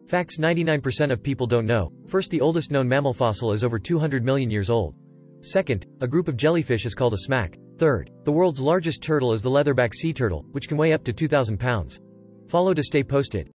Facts 99% of people don't know. First, the oldest known mammal fossil is over 200 million years old. Second, a group of jellyfish is called a smack. Third, the world's largest turtle is the leatherback sea turtle, which can weigh up to 2,000 pounds. Follow to stay posted.